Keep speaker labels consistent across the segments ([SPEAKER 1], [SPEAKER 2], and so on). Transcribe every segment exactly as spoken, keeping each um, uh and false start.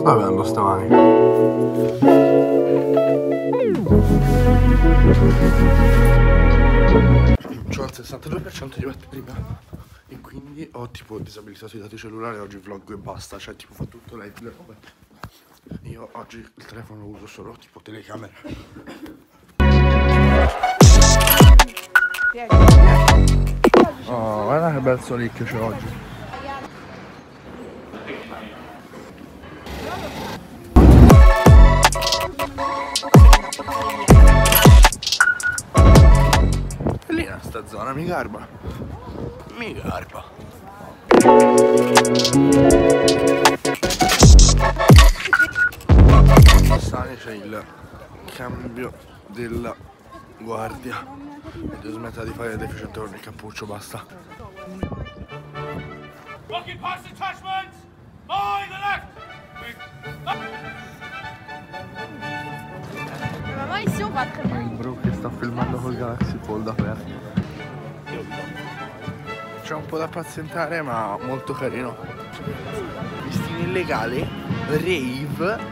[SPEAKER 1] sto avendo stamani? C'ho il sessantadue per cento di batteria e quindi ho tipo disabilitato i dati cellulari. Oggi vlog e basta, cioè tipo fa tutto lei le robe. Io oggi il telefono lo uso solo tipo telecamera. Oh, guarda che bel sole che c'è oggi. Bellina sta zona, mi garba. Mi garba. Sani c'è il cambio della guardia e devo smettere di fare il deficiente con il cappuccio, basta.
[SPEAKER 2] Walking past attachments! By the left!
[SPEAKER 3] Ma ici on va très bien.
[SPEAKER 1] Il bro che sta filmando col Galaxy Fold aperto. C'è un po' da pazientare ma molto carino. Vestito illegale, rave.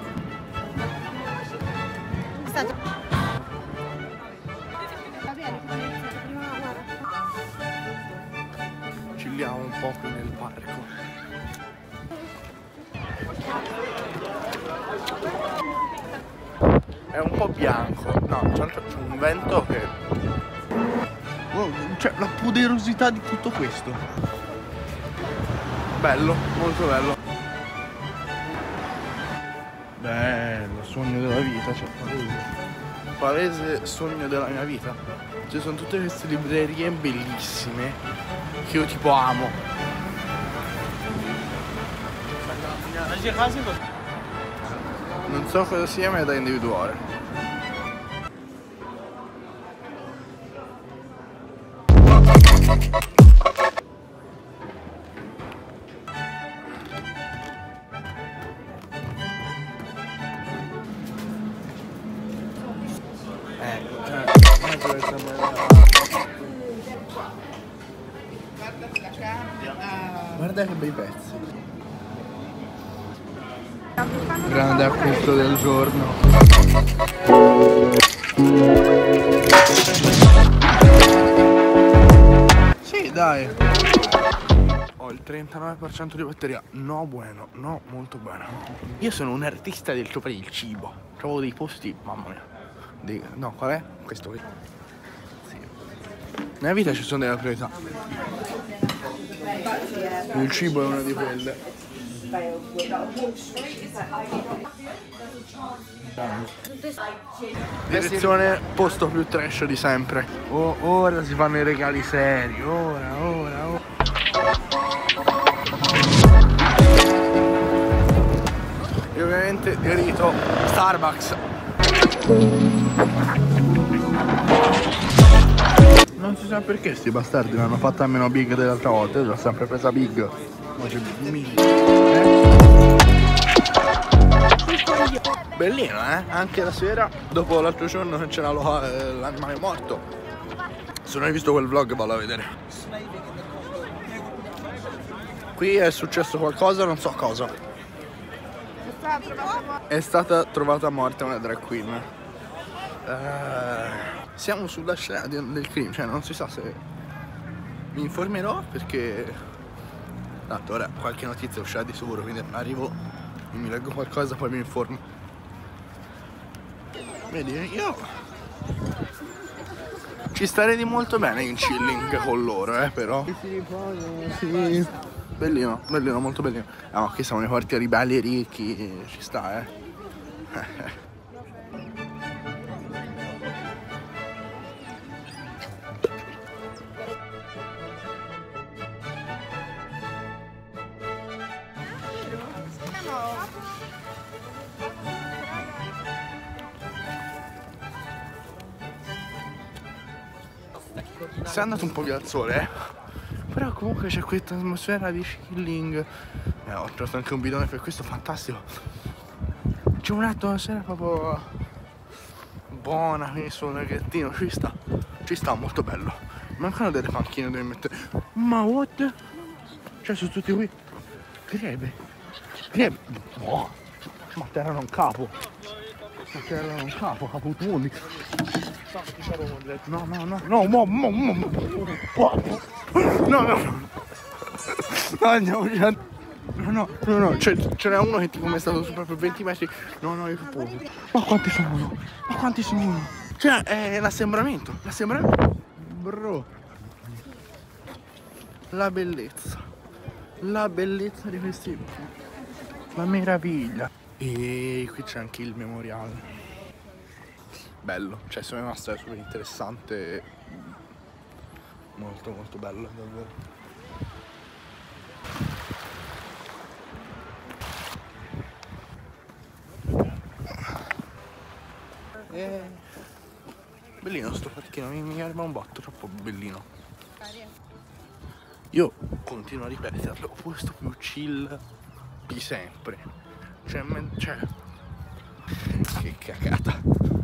[SPEAKER 1] Chilliamo un po' qui nel parco. È un po' bianco, no, c'è un vento che... Wow, cioè la poderosità di tutto questo. Bello, molto bello. Bello, sogno della vita, cioè palese. Palese sogno della mia vita. Ci sono tutte queste librerie bellissime che io tipo amo. Non so cosa sia, ma è da individuare. Ecco, cioè, guarda che bei pezzi. Grande acquisto del giorno. Sì, dai. Ho il trentanove per cento di batteria. No bueno, no molto buono. Io sono un artista del per il cibo. Trovo dei posti, mamma mia. Dei, no, qual è? Questo qui. Sì. Nella vita ci sono delle priorità. Il cibo è una di quelle. Direzione posto più trash di sempre. Oh, ora si fanno i regali seri. Ora, ora, ora. E ovviamente di rito Starbucks. Non si sa perché sti bastardi l'hanno fatta a meno big dell'altra volta. Io l'ho sempre presa big. Bellino, eh? Anche la sera, dopo l'altro giorno che c'era l'animale morto. Se non hai visto quel vlog, vallo a vedere. Qui è successo qualcosa, non so cosa. È stata trovata morta una drag queen. Uh, siamo sulla scena del crimine, cioè non si sa se mi informerò perché tanto ora qualche notizia uscirà di sicuro, quindi arrivo e mi leggo qualcosa, poi mi informo. Vedi, io ci starei di molto bene in chilling con loro, eh, però. Sì. Bellino, bellino, molto bellino. Ah, ma qui siamo nei quartieri belli e ricchi, ci sta, eh. Si è andato un po' via il sole, eh? Però comunque c'è questa atmosfera di chilling. Eh, ho trovato anche un bidone per questo fantastico. C'è un'atmosfera proprio buona, quindi sul neghettino, ci sta. Ci sta, molto bello. Mancano delle panchine dove mettere. Ma what? Cioè sono tutti qui. Grebe. Grebe. Oh. Ma te erano un capo. Ma te erano un capo, caputundi. No, no, no, no, mo, mo, mo, mo. No, no, no. No, andiamo già. No, no, no, no, c'è, ce n'è uno che tipo mi è stato su proprio venti metri. No, no, io poso. Ma quanti sono? Ma quanti sono? Cioè, è l'assembramento. L'assembramento. Bro. La bellezza. La bellezza di questi. La meraviglia. E qui c'è anche il memoriale. Bello, cioè secondo me è una storia super interessante. Molto molto bello, davvero. E... bellino sto parchino, mi, mi garba un botto, troppo bellino. Io continuo a ripeterlo, questo più chill di sempre. Cioè, men- cioè... che cagata.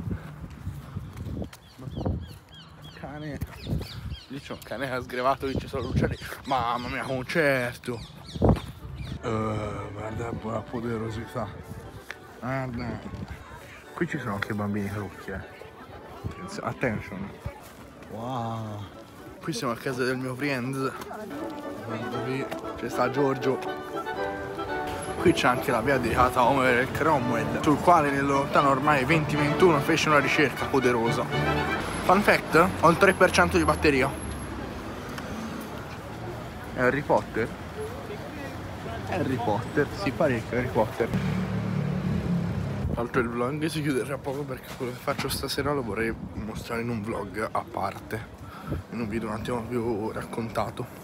[SPEAKER 1] Cane. Lì c'è un cane che ha sgrevato, lì ci sono l'uccelli. Mamma mia, concerto. Uh, guarda la poderosità. Guarda. Qui ci sono anche bambini carucchi, eh. Attention. Wow. Qui siamo a casa del mio friend. Guarda lì, c'è sta Giorgio. Qui c'è anche la via dedicata a Oliver Cromwell, sul quale nel lontano ormai venti ventuno fece una ricerca poderosa. Fun fact, ho il tre per cento di batteria. È Harry Potter? Harry Potter, sì, parecchio Harry Potter. Tra l'altro il vlog si chiude tra poco perché quello che faccio stasera lo vorrei mostrare in un vlog a parte, in un video un attimo più raccontato.